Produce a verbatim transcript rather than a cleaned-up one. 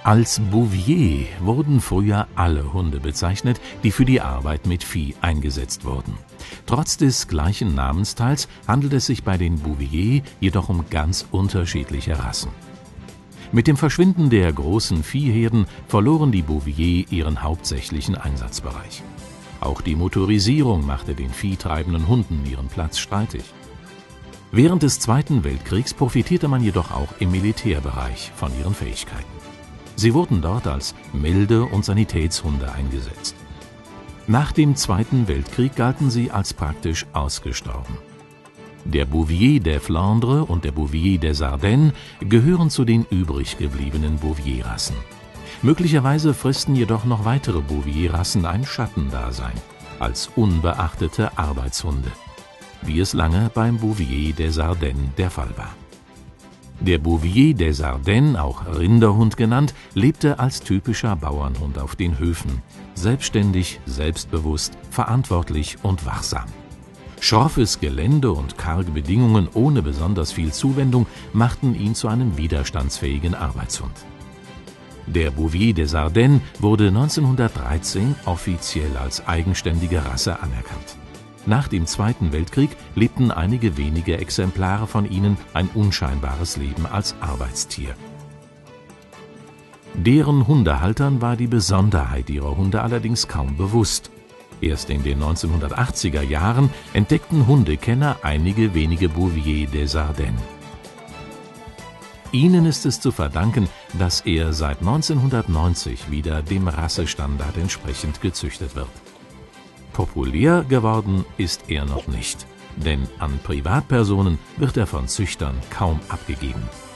Als Bouvier wurden früher alle Hunde bezeichnet, die für die Arbeit mit Vieh eingesetzt wurden. Trotz des gleichen Namensteils handelt es sich bei den Bouvier jedoch um ganz unterschiedliche Rassen. Mit dem Verschwinden der großen Viehherden verloren die Bouvier ihren hauptsächlichen Einsatzbereich. Auch die Motorisierung machte den viehtreibenden Hunden ihren Platz streitig. Während des Zweiten Weltkriegs profitierte man jedoch auch im Militärbereich von ihren Fähigkeiten. Sie wurden dort als Melde- und Sanitätshunde eingesetzt. Nach dem Zweiten Weltkrieg galten sie als praktisch ausgestorben. Der Bouvier der Flandre und der Bouvier der Sardenne gehören zu den übrig gebliebenen Bouvier-Rassen. Möglicherweise fristen jedoch noch weitere Bouvier-Rassen ein Schattendasein als unbeachtete Arbeitshunde, wie es lange beim Bouvier der Sardenne der Fall war. Der Bouvier der Sardenne, auch Rinderhund genannt, lebte als typischer Bauernhund auf den Höfen, selbstständig, selbstbewusst, verantwortlich und wachsam. Schroffes Gelände und karge Bedingungen ohne besonders viel Zuwendung machten ihn zu einem widerstandsfähigen Arbeitshund. Der Bouvier der Sardenne wurde neunzehnhundertdreizehn offiziell als eigenständige Rasse anerkannt. Nach dem Zweiten Weltkrieg lebten einige wenige Exemplare von ihnen ein unscheinbares Leben als Arbeitstier. Deren Hundehaltern war die Besonderheit ihrer Hunde allerdings kaum bewusst. Erst in den neunzehnhundertachtziger Jahren entdeckten Hundekenner einige wenige Bouvier der Sardenne. Ihnen ist es zu verdanken, dass er seit neunzehnhundertneunzig wieder dem Rassestandard entsprechend gezüchtet wird. Populär geworden ist er noch nicht, denn an Privatpersonen wird er von Züchtern kaum abgegeben.